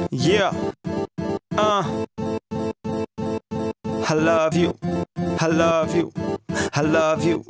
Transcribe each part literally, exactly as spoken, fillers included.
Yeah. Uh. I love you. I love you. I love you.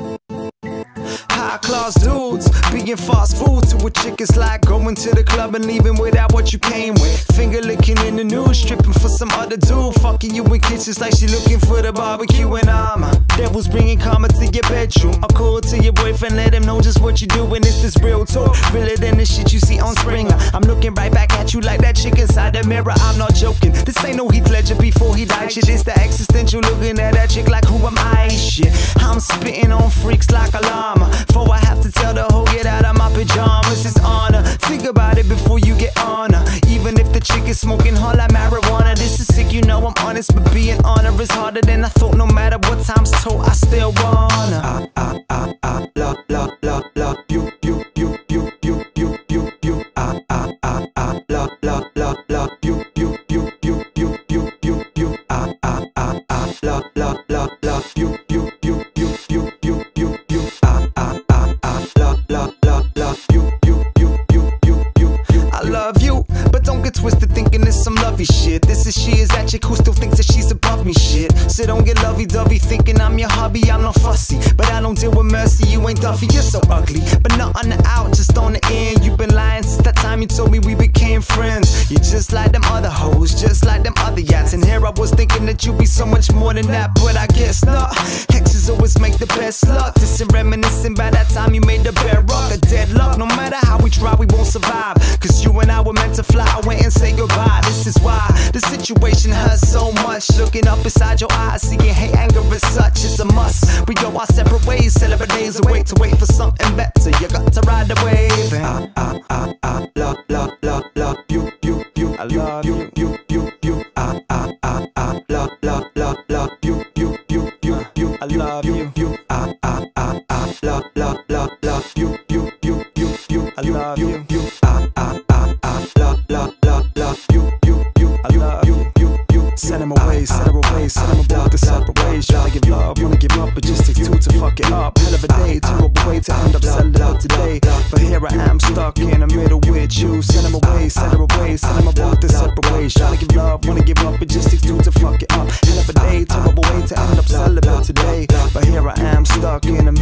High class dudes, being fast food to a chick is like going to the club and leaving without what you came with. Finger licking in the news, stripping for some other dude, fucking you in kitchens like she looking for the barbecue. And I'm a devil's bringing karma to your bedroom. I'll call to your boyfriend, let him know just what you doing. This is real talk, realer than the shit you see on Springer. I'm looking right back at you like that chick inside the mirror. I'm not joking, this ain't no Heath Ledger before he died shit. It's the existential looking at that chick like who am I shit. I'm spitting on freaks like a llama. Before I have to tell the hoe get out of my pajamas, it's honor. Think about it before you get on her. Even if the chick is smoking hard like marijuana, this is sick, you know I'm honest, but being honest is harder than I thought. No matter what time's told, I still wanna. I, I, I, I, love, love, love, love you, you, you, you, you, you, you, you. I, I, I, I, love, love, love, love you, you, you, you, you, you, you, you. I, I, I, I, love, love, love, love you, you, you, you, you, you, you, you. I, I, I, I, love, love, love, love you, you, you, you, you, you, you. I love you, but don't get twisted thinking it's some lovey shit. This is she is that chick who still thinks that she's above me shit. So don't get lovey-dovey thinking I'm your hubby. I'm not fussy, but I don't deal with mercy. You ain't Duffy, you're so ugly, but not on the out, just on the end. You've been lying since that time you told me we became friends. You're just like them other hoes, just like them other yachts. And here I was thinking that you'd be so much more than that, but I guess not. Exes always make the best luck. This and reminiscing by that time you made the bed rock. A deadlock, no matter how we try we won't survive. Cause you and I were meant to fly away and say goodbye. This is why the situation hurts so much. Looking up inside your eyes, seeing hate, anger and such, it's a must. We go our separate ways, celebrate days away to wait for something better. You got to ride the wave. And I, I, I, I love, love, love, love you, you, you, I love you, you, you, you. I, I, I, I love, love, love, love you, you, you, you, you, I love you, you. I, I, I, I love, love, love, love you, you, you, you, you, I love you, you. I, I, I, I love, love, love, love you, you, you, I love you, you, you. Send him away, send her away, send him aboard the separate ways. Try to give love, wanna give up, but just takes two to fuck it up. Hell of a day, terrible way to end up selling out today. But here I am stuck in the middle with you. Send him away, send her away, send him aboard the separate ways. Try to give love, wanna give up, but just takes two to fuck it up. Hell of a day, terrible way to end up celibate today. But here I am stuck in the